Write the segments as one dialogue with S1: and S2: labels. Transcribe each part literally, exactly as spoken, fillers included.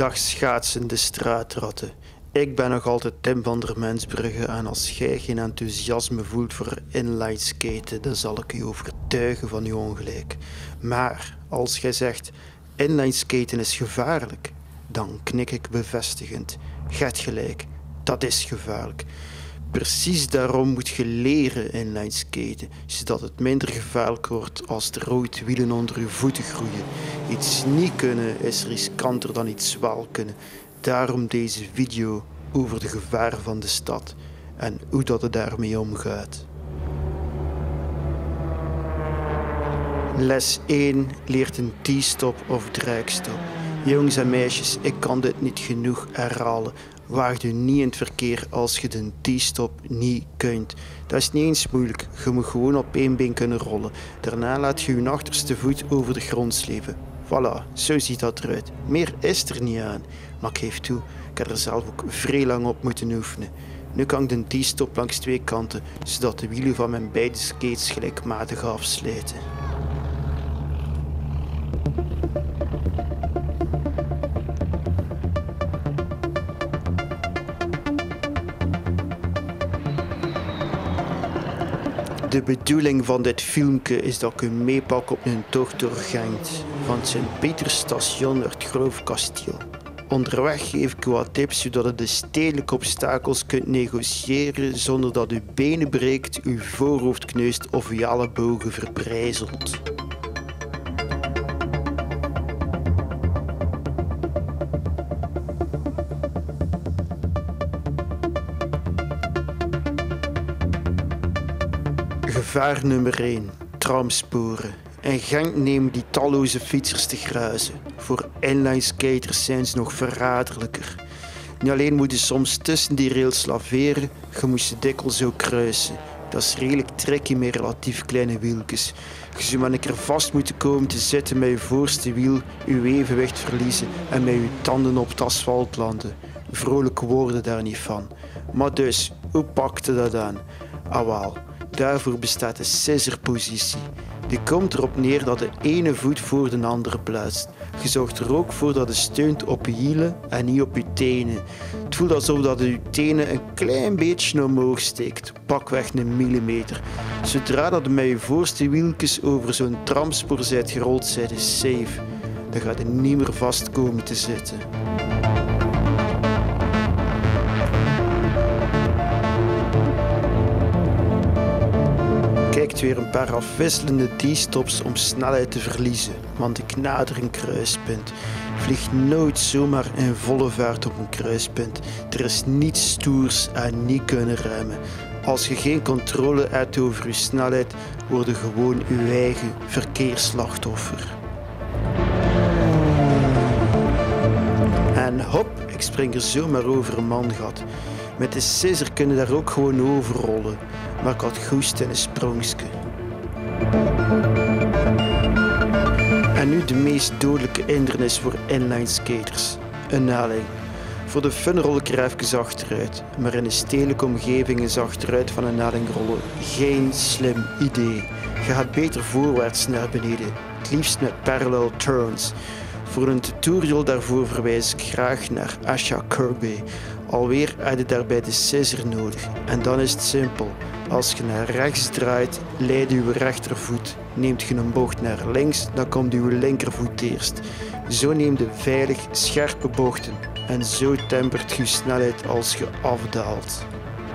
S1: Dag schaatsende straatratten. Ik ben nog altijd Tim van der Mensbrugge en als jij geen enthousiasme voelt voor inlineskaten, dan zal ik je overtuigen van je ongelijk. Maar als jij zegt, inlineskaten is gevaarlijk, dan knik ik bevestigend. Je hebt gelijk, dat is gevaarlijk. Precies daarom moet je leren inlineskaten, zodat het minder gevaarlijk wordt als er ooit wielen onder je voeten groeien. Iets niet kunnen is riskanter dan iets wel kunnen. Daarom deze video over de gevaren van de stad en hoe dat het daarmee omgaat. Les één leert een T-stop of draagstop. Jongens en meisjes, ik kan dit niet genoeg herhalen. Waag je niet in het verkeer als je de T-stop niet kunt. Dat is niet eens moeilijk, je moet gewoon op één been kunnen rollen. Daarna laat je je achterste voet over de grond slepen. Voilà, zo ziet dat eruit. Meer is er niet aan. Maar ik geef toe, ik heb er zelf ook vrij lang op moeten oefenen. Nu kan ik de T-stop langs twee kanten, zodat de wielen van mijn beide skates gelijkmatig afsluiten. De bedoeling van dit filmpje is dat ik u meepak op een tocht door Gent, van Sint-Pietersstation naar het Groofkasteel. Onderweg geef ik u wat tips zodat u de stedelijke obstakels kunt negociëren zonder dat uw benen breekt, uw voorhoofd kneust of uw ellebogen verbrijzelt. Gevaar nummer één. Tramsporen. In Genk nemen die talloze fietsers te gruizen. Voor inlineskaters zijn ze nog verraderlijker. Niet alleen moet je soms tussen die rails laveren, je moet ze dikwijls ook kruisen. Dat is redelijk tricky met relatief kleine wieltjes. Je zou maar een keer vast moeten komen te zitten met je voorste wiel, je evenwicht verliezen en met je tanden op het asfalt landen. Vrolijke woorden daar niet van. Maar dus, hoe pakte dat aan? Ah wel. Daarvoor bestaat de scissor-positie. Die komt erop neer dat de ene voet voor de andere plaatst. Je zorgt er ook voor dat je steunt op je hielen en niet op je tenen. Het voelt alsof dat je tenen een klein beetje omhoog steekt, pakweg een millimeter. Zodra dat je met je voorste wieltjes over zo'n tramspoor bent gerold, zijn je safe. Dan gaat je niet meer vast komen te zitten. Kijkt weer een paar afwisselende T-stops om snelheid te verliezen, want ik nader een kruispunt. Vlieg nooit zomaar in volle vaart op een kruispunt. Er is niets stoers en niet kunnen remmen. Als je geen controle hebt over je snelheid, word je gewoon je eigen verkeersslachtoffer. En hop, ik spring er zomaar over een mangat. Met de scissor kun je daar ook gewoon over rollen. Maar ik had goest in een sprongske. En nu de meest dodelijke hindernis voor inlineskaters. Een helling. Voor de fun rol ik er even achteruit. Maar in een stedelijke omgeving is achteruit van een helling rollen geen slim idee. Je gaat beter voorwaarts naar beneden. Het liefst met parallel turns. Voor een tutorial daarvoor verwijs ik graag naar Asha Kirby. Alweer heb je daarbij de scissor nodig. En dan is het simpel. Als je naar rechts draait, leidt je rechtervoet. Neemt je een bocht naar links, dan komt je linkervoet eerst. Zo neem je veilig scherpe bochten. En zo tempert je snelheid als je afdaalt.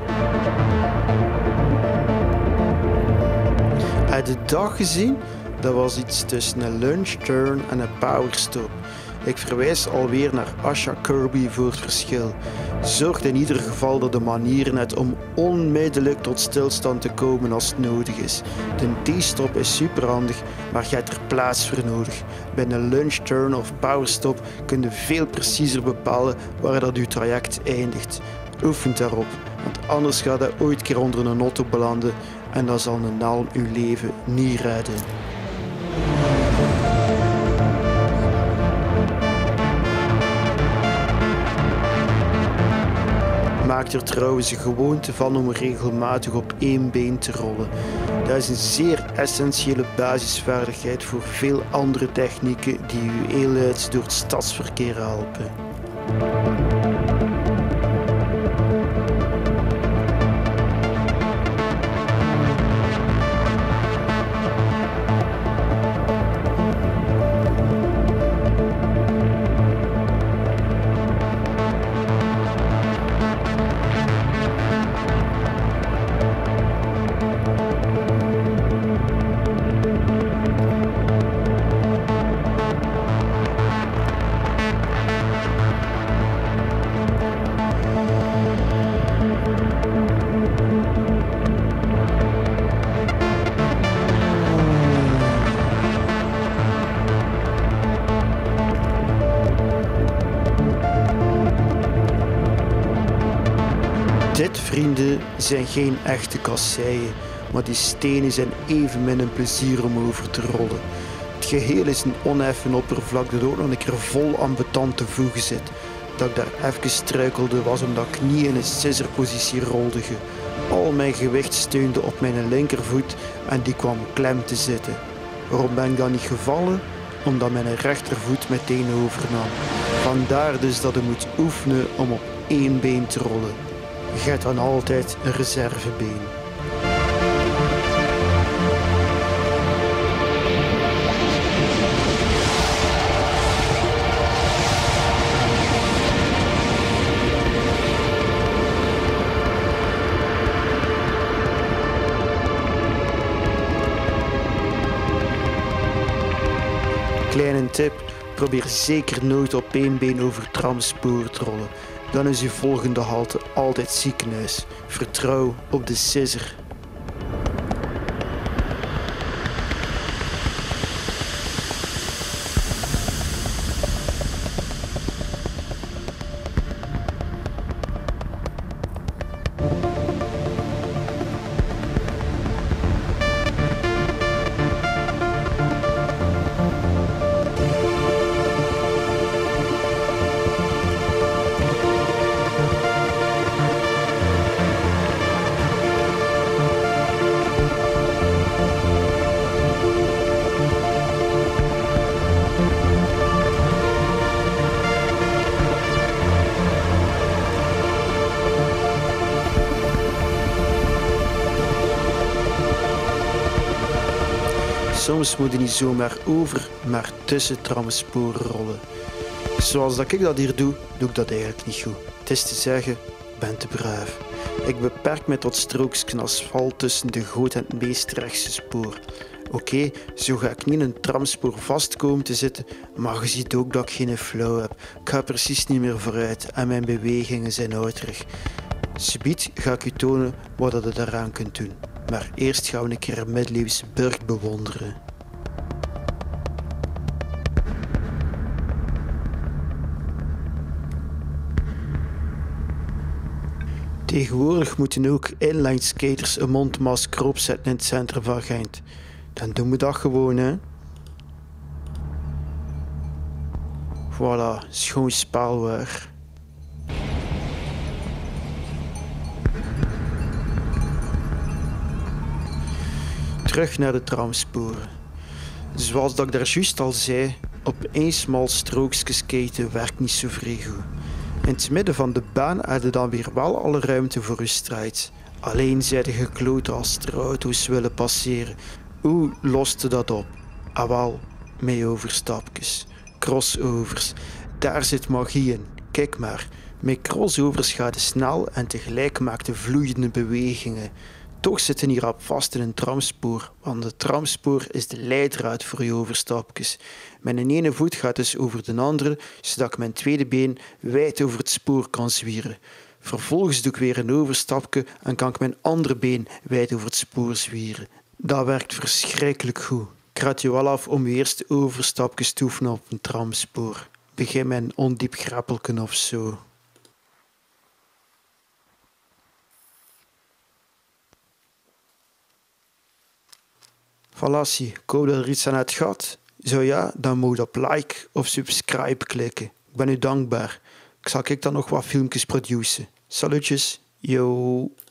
S1: Heb je de dag gezien? Dat was iets tussen een lunge turn en een powerstop. Ik verwijs alweer naar Asha Kirby voor het verschil. Zorg in ieder geval dat de manieren hebt om onmiddellijk tot stilstand te komen als het nodig is. De T-stop is superhandig, maar je hebt er plaats voor nodig. Bij een lunge turn of powerstop kun je veel preciezer bepalen waar dat je traject eindigt. Oefen daarop, want anders gaat je ooit keer onder een auto belanden en dan zal een helm je leven niet redden. Maak er trouwens een gewoonte van om regelmatig op één been te rollen. Dat is een zeer essentiële basisvaardigheid voor veel andere technieken die u heel uit door het stadsverkeer helpen. Dit, vrienden, zijn geen echte kasseien, maar die stenen zijn evenmin een plezier om over te rollen. Het geheel is een oneffen oppervlak dat ook nog een keer vol ambetante voegen zit. Dat ik daar even struikelde was omdat ik niet in een scissorpositie rolde. Al mijn gewicht steunde op mijn linkervoet en die kwam klem te zitten. Waarom ben ik dan niet gevallen? Omdat mijn rechtervoet meteen overnam. Vandaar dus dat ik moet oefenen om op één been te rollen. Je hebt dan altijd een reservebeen. Kleine tip, probeer zeker nooit op één been over tramsporen te rollen. Dan is uw volgende halte altijd ziekenhuis. Vertrouw op de scissor. Soms moet je niet zomaar over, maar tussen tramsporen rollen. Zoals dat ik dat hier doe, doe ik dat eigenlijk niet goed. Het is te zeggen, ik ben te braaf. Ik beperk me tot strookjes asfalt tussen de goot en het meest rechtse spoor. Oké, okay, zo ga ik niet in een tramspoor vast komen te zitten, maar je ziet ook dat ik geen flow heb. Ik ga precies niet meer vooruit en mijn bewegingen zijn houterig. Subiet ga ik u tonen wat je daaraan kunt doen. Maar eerst gaan we een keer een middeleeuwse burcht bewonderen. Tegenwoordig moeten ook inline skaters een mondmasker opzetten in het centrum van Gent. Dan doen we dat gewoon, hè. Voilà, schoon spaalwaar. Terug naar de tramsporen. Zoals dat ik daar juist al zei, op één smal strookje skaten werkt niet zo vrij goed. In het midden van de baan heb je dan weer wel alle ruimte voor je strijd. Alleen zijn de gekloten als er auto's willen passeren. Hoe loste dat op? Ah wel, met overstapjes. Crossovers. Daar zit magie in. Kijk maar. Met crossovers gaat het snel en tegelijk maakt de vloeiende bewegingen. Toch zitten hier op vast in een tramspoor, want de tramspoor is de leidraad voor je overstapjes. Mijn ene voet gaat dus over de andere, zodat ik mijn tweede been wijd over het spoor kan zwieren. Vervolgens doe ik weer een overstapje en kan ik mijn andere been wijd over het spoor zwieren. Dat werkt verschrikkelijk goed. Ik raad je wel af om je eerste overstapjes te oefenen op een tramspoor. Begin met een ondiep grappelken of zo. Voilà, ik hoop dat er iets aan hebt gehad. Zo ja, dan moet je op like of subscribe klikken. Ik ben u dankbaar. Ik zal ik dan nog wat filmpjes produceren. Salutjes, yo.